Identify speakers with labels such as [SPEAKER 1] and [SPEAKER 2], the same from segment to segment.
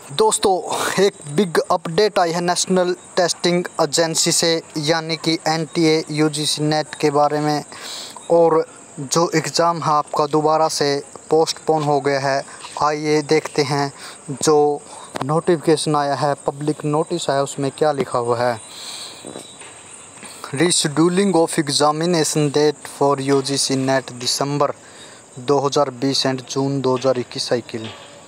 [SPEAKER 1] दोस्तों, एक big update आई है नेशनल टेस्टिंग एजेंसी से, यानी कि NTA UGC नेट के बारे में। और जो एग्ज़ाम है आपका दोबारा से पोस्टपोन हो गया है। आइए देखते हैं जो नोटिफिकेशन आया है, पब्लिक नोटिस है, उसमें क्या लिखा हुआ है। Rescheduling of examination date for UGC NET December 2020 and June 2021 cycle.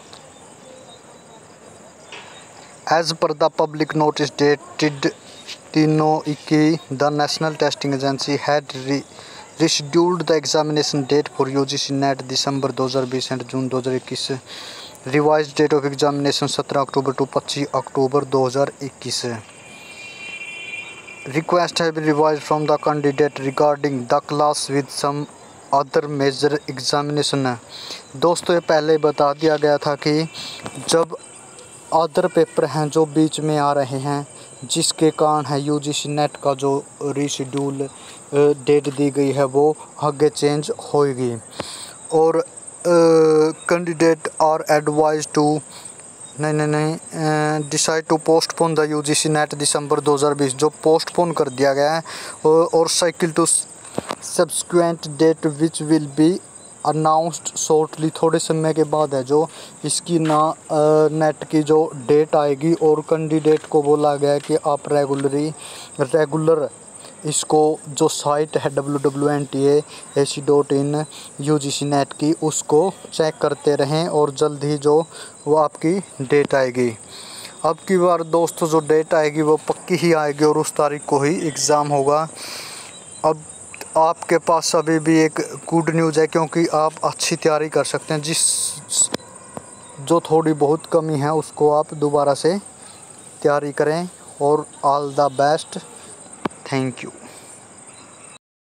[SPEAKER 1] As per the public notice dated 3/21, the National Testing Agency had rescheduled the examination date for UGC NET December 2020 and June 2021. Revised date of examination 17 October to 25 October 2021. Request have been revised from the candidate regarding the class with some other major examination. दोस्तों, ये पहले बता दिया गया था कि जब other paper हैं जो बीच में आ रहे हैं, जिसके कारण है UGC नेट का जो रीशेड्यूल डेट दी गई है वो आगे चेंज होएगी। और candidate are advise to decide to postpone the UGC NET December 2020, जो पोस्टपोन कर दिया गया है, और cycle to subsequent date which will be announced shortly. थोड़े समय के बाद है जो इसकी नेट की जो डेट आएगी। और कैंडिडेट को बोला गया है कि आप रेगुलर इसको जो साइट है www.nta.ac.in UGC नेट की, उसको चेक करते रहें और जल्द ही जो वो आपकी डेट आएगी। अब की बार दोस्तों जो डेट आएगी वो पक्की ही आएगी और उस तारीख को ही एग्ज़ाम होगा। अब आपके पास अभी भी एक गुड न्यूज़ है, क्योंकि आप अच्छी तैयारी कर सकते हैं। जो थोड़ी बहुत कमी है उसको आप दोबारा से तैयारी करें। और all the best, thank you.